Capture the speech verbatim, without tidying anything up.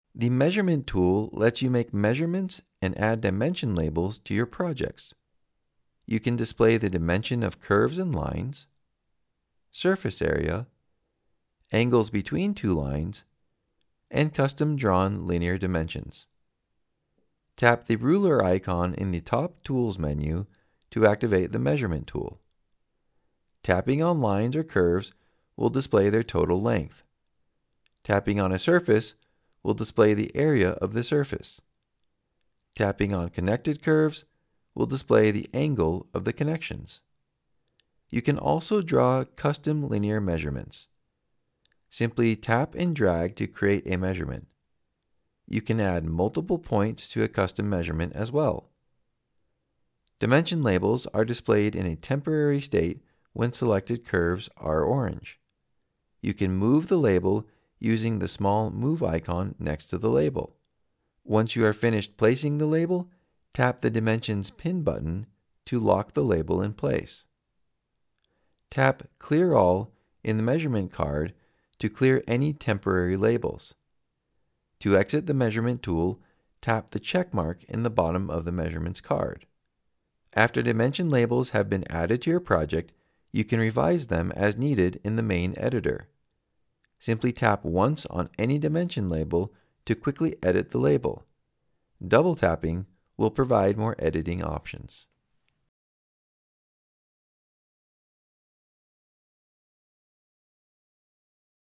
The measurement tool lets you make measurements and add dimension labels to your projects. You can display the dimension of curves and lines, surface area, angles between two lines, and custom drawn linear dimensions. Tap the ruler icon in the top Tools menu to activate the measurement tool. Tapping on lines or curves will display their total length. Tapping on a surface will display the area of the surface. Tapping on connected curves will display the angle of the connections. You can also draw custom linear measurements. Simply tap and drag to create a measurement. You can add multiple points to a custom measurement as well. Dimension labels are displayed in a temporary state when selected curves are orange. You can move the label using the small move icon next to the label. Once you are finished placing the label, tap the Dimensions Pin button to lock the label in place. Tap Clear All in the measurement card to clear any temporary labels. To exit the measurement tool, tap the check mark in the bottom of the measurements card. After dimension labels have been added to your project, you can revise them as needed in the main editor. Simply tap once on any dimension label to quickly edit the label. Double tapping will provide more editing options.